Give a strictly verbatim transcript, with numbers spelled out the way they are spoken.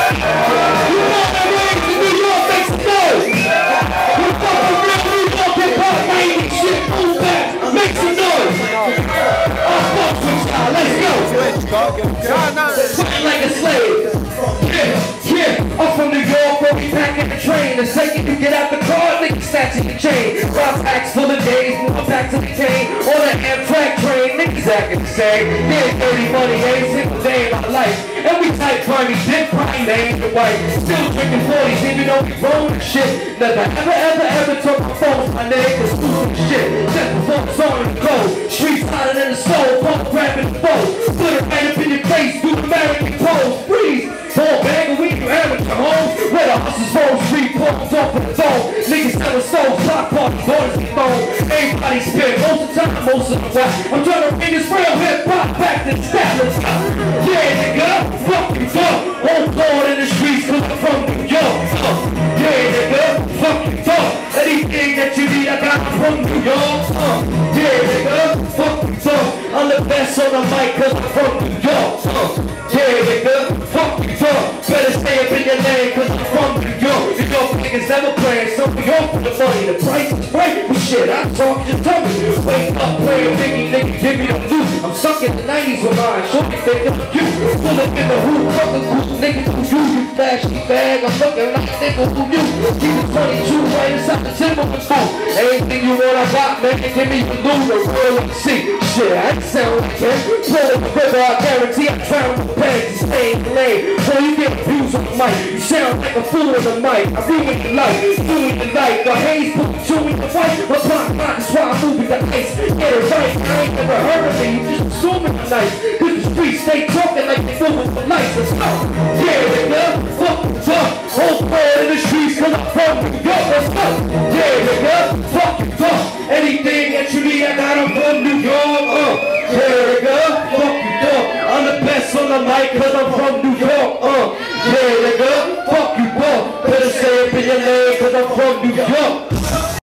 Fighting like a slave. Yeah, yeah. I'm from New York, where we packing the train. The second you get out the car, niggas snatching your chain. Five packs full of days, more packs of the cane. On the Amtrak train, niggas acting the same. Yeah, dirty money every single day of my life. And we type grimy shit, prime names and white. Still drinking forties, even though we grown and shit. Never ever ever ever took my phone with my niggas stupid shit. Just before the song in the cold. Streets hotter than the stove, pump grabbing the boat. Put it right up in your face, do the American pose. Breeze, fall bag and we can amateur homes. Where the hustlers roll, street pumps off of the zone. Niggas selling souls, block parties, boys and phone. Everybody spit, most of the time, most of the while. I'm trying to bring this real hip hop back to the status. Yeah, nigga, fuck you, fuck. Old Lord in the streets, cause I'm from New York. Uh, yeah, nigga, fuck you, fuck. Anything that you need, I got from New York. Uh, yeah, nigga, fuck you, fuck. I'm the best on the mic, cause I'm from New York. Uh, yeah, nigga, fuck you, fuck. Better stay up in your lane, cause I'm from New York. New York niggas never playing, so we all for the money. The price is right, but shit, I talk, just tell me. Wake up, play a biggie, nigga, give me the loot. I'm stuck in the nineties with mine, so they think of you. Pull up in the hoop, fuck the group, nigga, who you? You flashy bag, I'm looking like a nigga who you. Keep it twenty-two right inside the timber with food. Anything you want, I got, man, give me the loot, the real M C. Shit, I ain't sound like that. Pull up the river, I guarantee I drown the bags and stay in the lane. Boy, you get abused on the mic. You sound like a fool on the mic. I ruin your life, ruin your life. The haze put you in the white. My block, that's why I'm moving the ice. Get it right, I ain't never heard of it. You just assuming the night. Cause the streets stay talking like they moving the lights. Let's go. Yeah, nigga, fuck the fuck. Whole world in the streets cause I'm from New York. Let's go. Yeah, nigga, fuck the fuck. Anything that you need, I got them from New York. Uh, yeah, nigga, fuck you, fuck. I'm the best on the mic cause I'm from New York. Uh.